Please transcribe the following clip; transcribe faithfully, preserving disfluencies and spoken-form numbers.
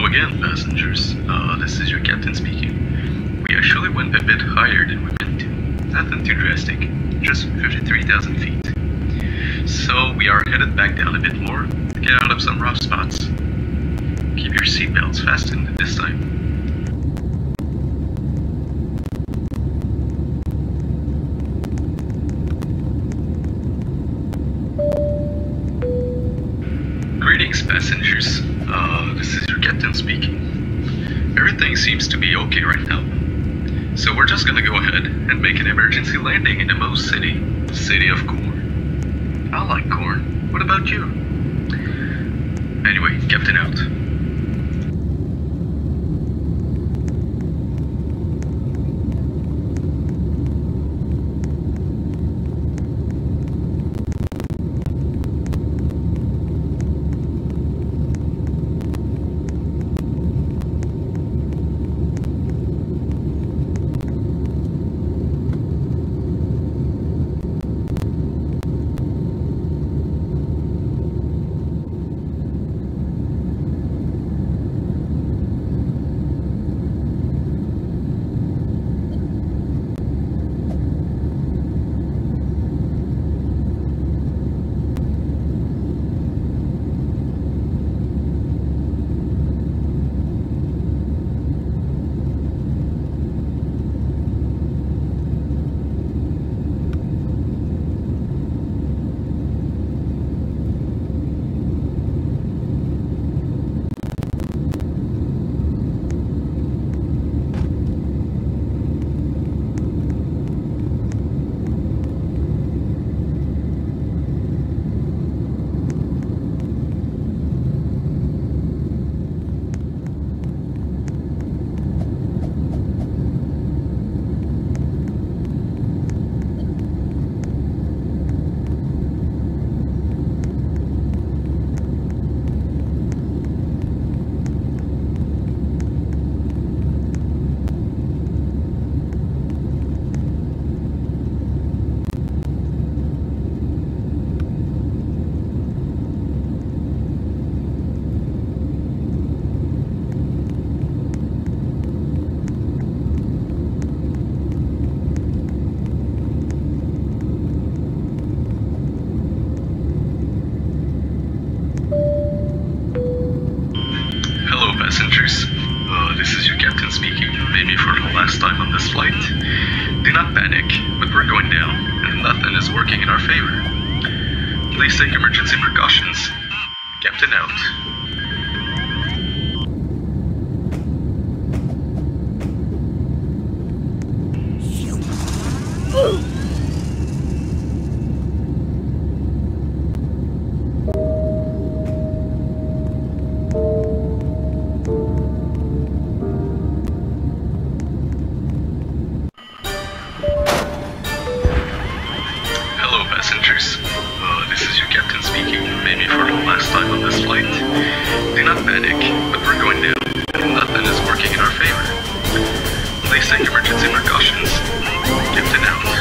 again, passengers. Uh, this is your captain speaking. We actually went a bit higher than we meant to. Nothing too drastic, just fifty-three thousand feet. So we are headed back down a bit more to get out of some rough spots. Keep your seatbelts fastened this time. Greetings, passengers. Uh, this is your captain speaking. Everything seems to be okay right now. So we're just gonna go ahead and make an emergency landing in the Moose City, the city of corn. I like corn. What about you? Anyway, captain out. Passengers, uh, this is your captain speaking, maybe for the last time on this flight. Do not panic, but we're going down, and nothing is working in our favor. Please take emergency precautions. Captain out. Passengers, uh, this is your captain speaking, maybe for the last time on this flight. Do not panic, but we're going down, and nothing is working in our favor. Please take emergency precautions. Captain out.